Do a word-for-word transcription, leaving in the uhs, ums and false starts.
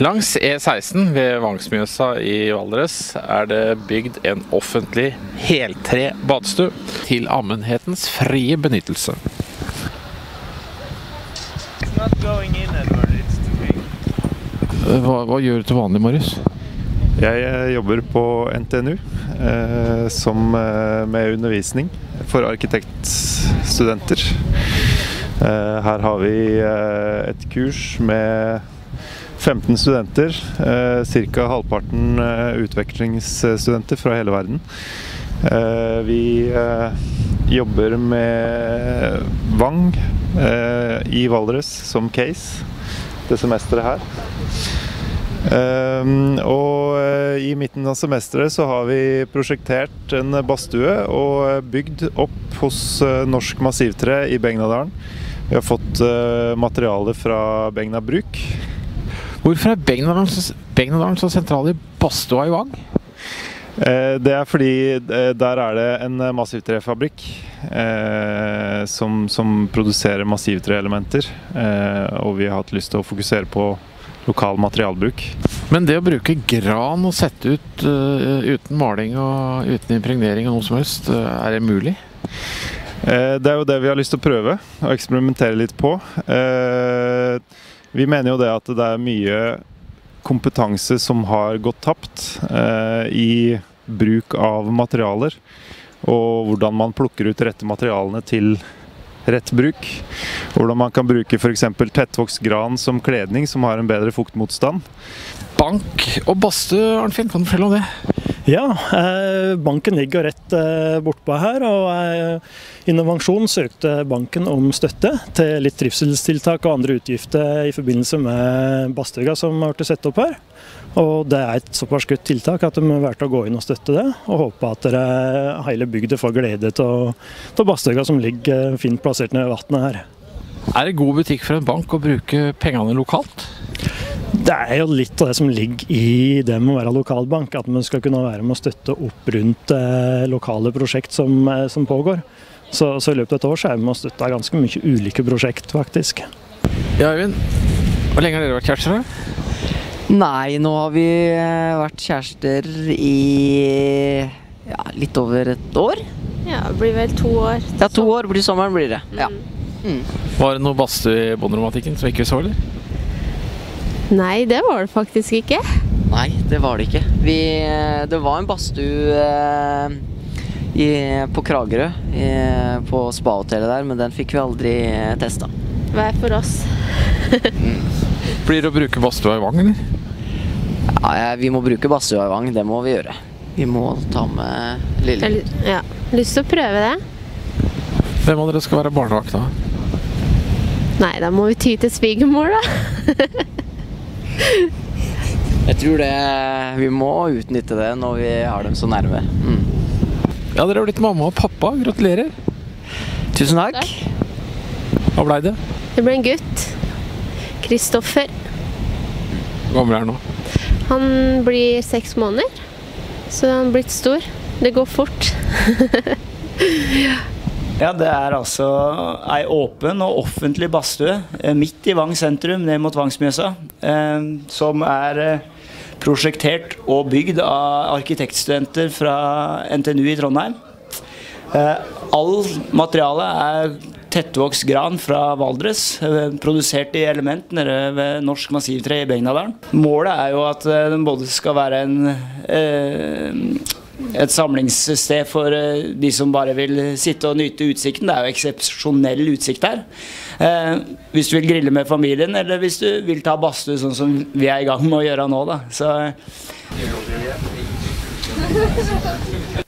Langs E seksten ved Vangsmjøsa i Valdres er det bygd en offentlig heltre badestue til allmennhetens frie benyttelse. Hva, hva gjør du til vanlig, Marius? Jeg jobber på N T N U eh, som, eh, med undervisning for arkitektstudenter. Eh, her har vi eh, et kurs med femten studenter, eh, cirka halvparten eh, utvekslingsstudenter fra hele verden. Eh, vi eh, jobber med Vang eh, i Valdres som case det semesteret her. Eh, og eh, i midten av semesteret så har vi prosjektert en badstue og bygd opp hos eh, Norsk Massivtre i Begnadalen. Vi har fått eh, materiale fra Begna Bruk. Hvorfor er Begnadalen så, Begnadalen så sentral i badstua i Vang? Eh, det er fordi eh, der er det en massivtrefabrikk eh, som, som produserer massivtreelementer, eh, og vi har hatt lyst til å fokusere på lokal materialbruk. Men det å bruke gran og sette ut uh, uten maling og uten impregnering og noe som helst, uh, er det mulig? Eh, det er jo det vi har lyst til å prøve og eksperimentere litt på. Eh, Vi mener jo det at det er mye kompetanse som har gått tapt eh, i bruk av materialer, og hvordan man plukker ut rette materialene til rett bruk. Hvordan man kan bruke for eksempel tettvokst gran som kledning, som har en bedre fuktmotstand. Bank og badstue, Arnfinn, kan du fortelle om det? Ja, eh, banken ligger rett eh, bortpå her, og eh, Innovasjon søkte banken om støtte til litt trivselstiltak og andre utgifter i forbindelse med badstua som har vært satt opp her. Og det er et såpass godt tiltak at de har vært å gå inn og støtte det, og håper at dere, hele bygdet får glede til badstua som ligger fint plassert ned i vannet her. Er det god butikk for en bank å bruke pengene lokalt? Det er jo litt av det som ligger i det med å være lokalbank, at man skal kunne være med å støtte opp rundt eh, lokale prosjekt som, eh, som pågår. Så, så i løpet av et år så er vi med å støtte ganske mye ulike prosjekt, faktisk. Ja, Øyvind, hvor lenge har dere vært kjærester? Nei, nå har vi vært kjærester i ja, litt over et år. Ja, det blir vel to år. Ja, to år blir sommeren blir det. Ja. Mm. Var det noe badstue i båndromantikken som ikke vi så, eller? Nei, det var det faktisk ikke. Nei, det var det ikke. Vi, det var en badstue eh, i, på Kragerø, i, på spa-hotellet der, men den fikk vi aldri testa. Hver for oss. mm. Blir det å bruke badstua i Vang, eller? Ja, vi må bruke badstua i Vang, det må vi gjøre. Vi må ta med Lille. Ja, lyst til å prøve det. Hvem av dere skal være barnevakt da? Nei, da må vi ty til svigermor da. Jeg tror det, vi må utnytte det når vi har dem så nærme. Mm. Ja, dere har blitt mamma og pappa. Gratulerer. Tusen takk. Hva ble det? Det ble en gutt. Kristoffer. Hvor gammel er han nå? Han blir seks måneder. Så han har blitt stor. Det går fort. Ja, det er altså ei åpen og offentlig badstue midt i Vang sentrum, ned mot Vangsmjøsa, eh, som er eh, prosjektert og bygd av arkitektstudenter fra N T N U i Trondheim. Eh, all materiale er tettvokst gran fra Valdres, eh, produsert i element nede ved Norsk Massivtre i Begnadalen. Målet er jo at eh, den både skal være en eh, et samlingssted for de som bare vil sitte og nyte utsikten. Det er jo eksepsjonell utsikt her. Eh, hvis du vil grille med familien, eller hvis du vil ta badstue sånn som vi er i gang med å gjøre nå da. Så